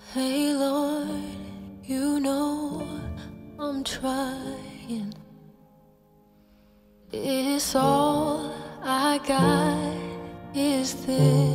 Hey Lord, you know I'm trying. It's all I got is this.